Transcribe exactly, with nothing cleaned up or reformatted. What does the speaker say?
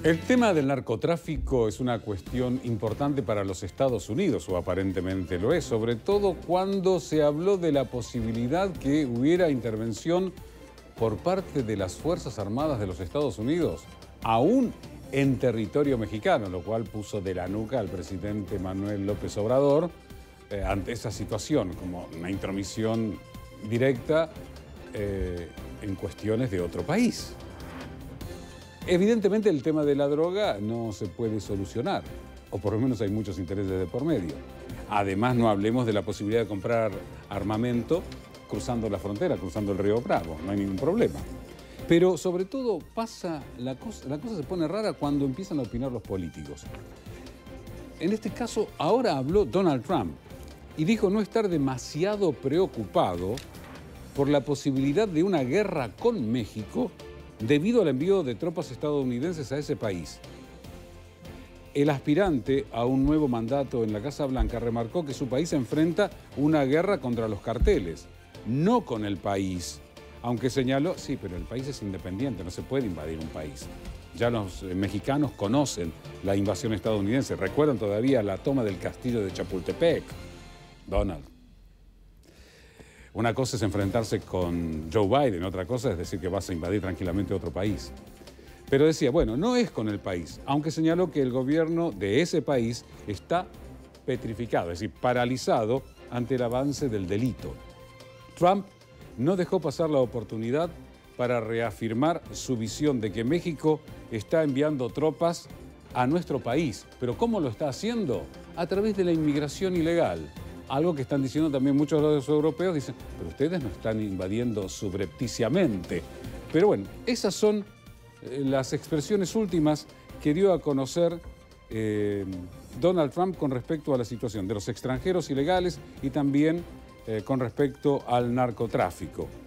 El tema del narcotráfico es una cuestión importante para los Estados Unidos, o aparentemente lo es, sobre todo cuando se habló de la posibilidad que hubiera intervención por parte de las Fuerzas Armadas de los Estados Unidos, aún en territorio mexicano, lo cual puso de la nuca al presidente Manuel López Obrador eh, ante esa situación, como una intromisión directa eh, en cuestiones de otro país. Evidentemente el tema de la droga no se puede solucionar, o por lo menos hay muchos intereses de por medio. Además, no hablemos de la posibilidad de comprar armamento cruzando la frontera, cruzando el río Bravo, no hay ningún problema. Pero sobre todo pasa, la cosa, la cosa se pone rara cuando empiezan a opinar los políticos. En este caso, ahora habló Donald Trump y dijo no estar demasiado preocupado por la posibilidad de una guerra con México debido al envío de tropas estadounidenses a ese país. El aspirante a un nuevo mandato en la Casa Blanca remarcó que su país enfrenta una guerra contra los carteles, no con el país. Aunque señaló, sí, pero el país es independiente, no se puede invadir un país. Ya los mexicanos conocen la invasión estadounidense, recuerdan todavía la toma del castillo de Chapultepec. Donald. Una cosa es enfrentarse con Joe Biden, otra cosa es decir que vas a invadir tranquilamente otro país. Pero decía, bueno, no es con el país, aunque señaló que el gobierno de ese país está petrificado, es decir, paralizado ante el avance del delito. Trump no dejó pasar la oportunidad para reafirmar su visión de que México está enviando tropas a nuestro país. ¿Pero cómo lo está haciendo? A través de la inmigración ilegal. Algo que están diciendo también muchos de los europeos, dicen, pero ustedes no están invadiendo subrepticiamente. Pero bueno, esas son eh, las expresiones últimas que dio a conocer eh, Donald Trump con respecto a la situación de los extranjeros ilegales y también eh, con respecto al narcotráfico.